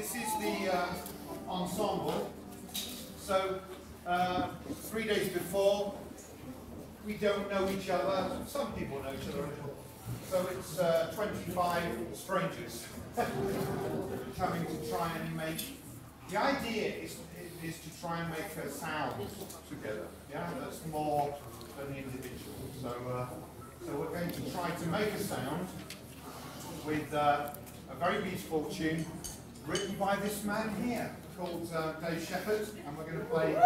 This is the ensemble. So 3 days before, we don't know each other. Some people know each other a little. So it's 25 strangers coming to try and make. The idea is to try and make a sound together. Yeah, that's more than the individual. So we're going to try to make a sound with a very beautiful tune written by this man here called Dave Shepherd, and we're going to play.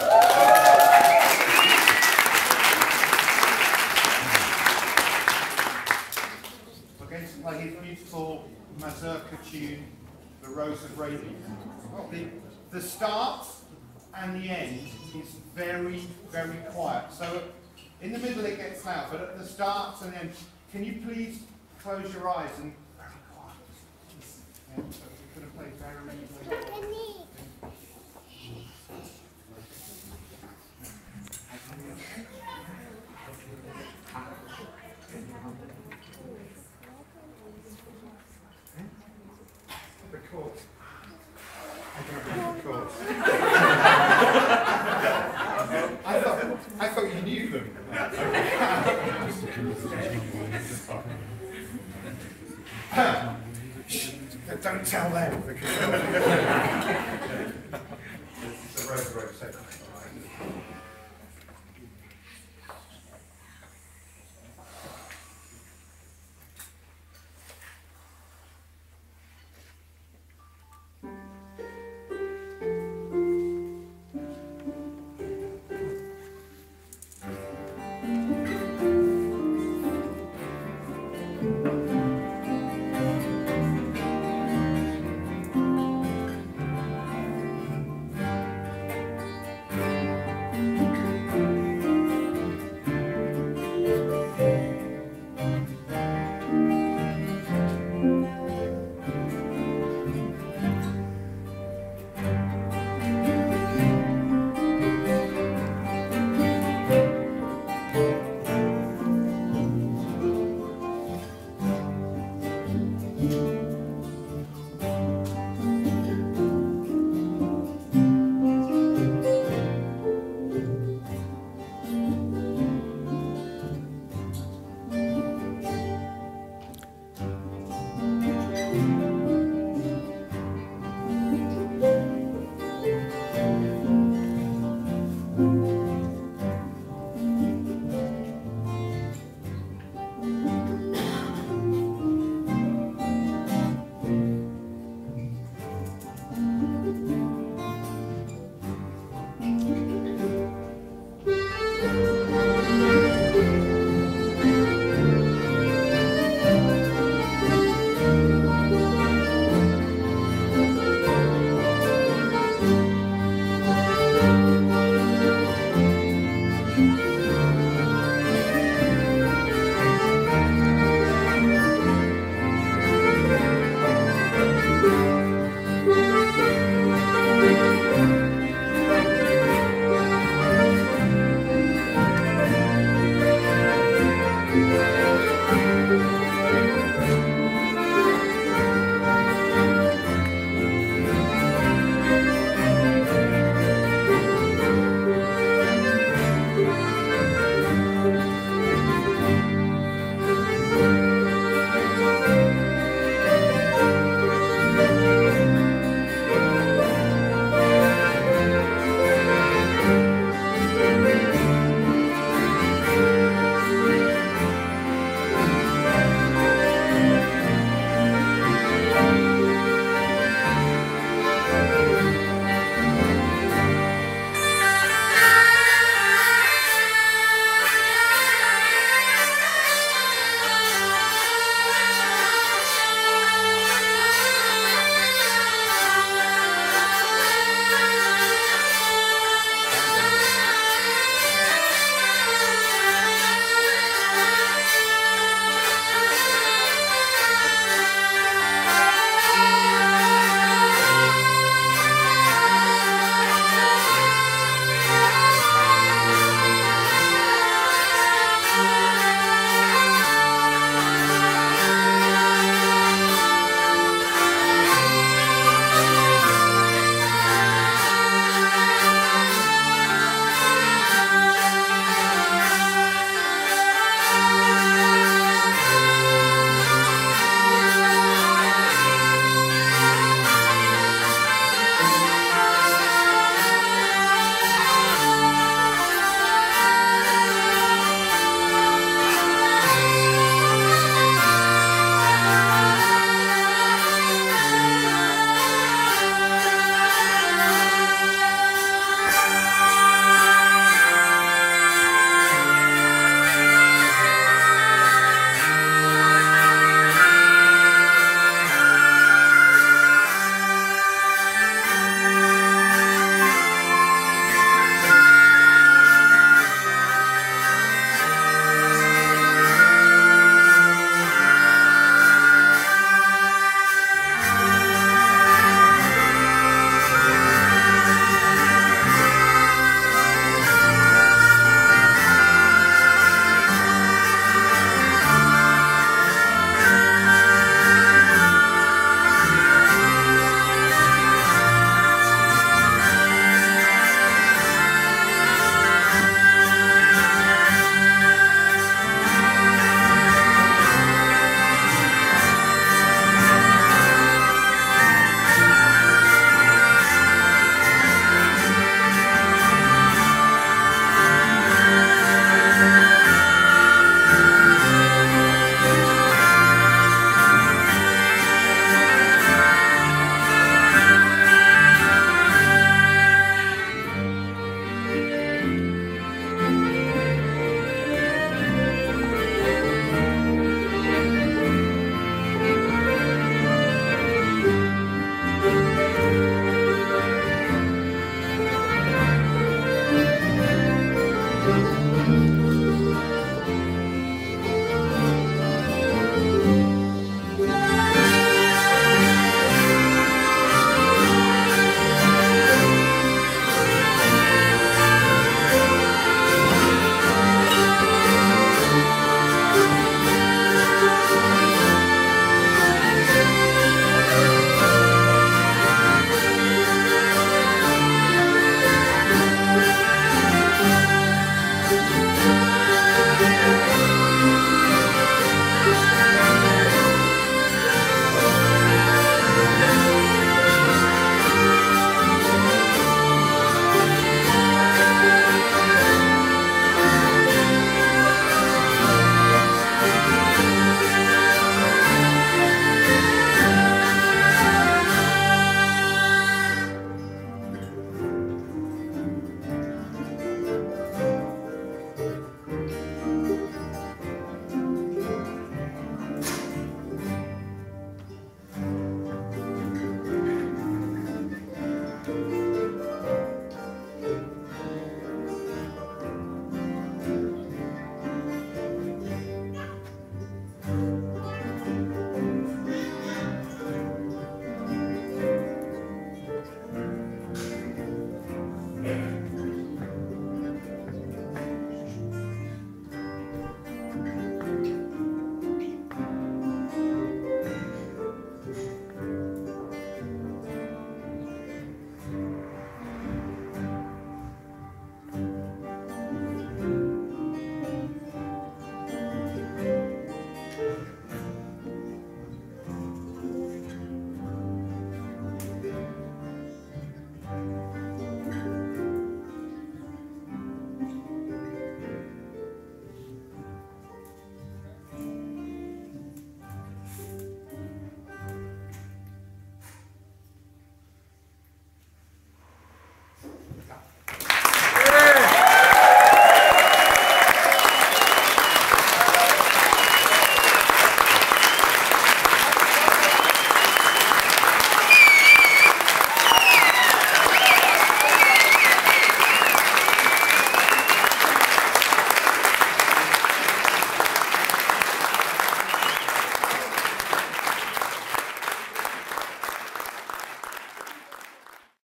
We're going to play his beautiful mazurka tune, the Rose of Raby. The start and the end is very, very quiet. So in the middle it gets loud, but at the start and end, can you please close your eyes and very quiet? Yeah, so we're going to play very, very record. I thought you knew them. Don't tell them because it's a Rose of Raby.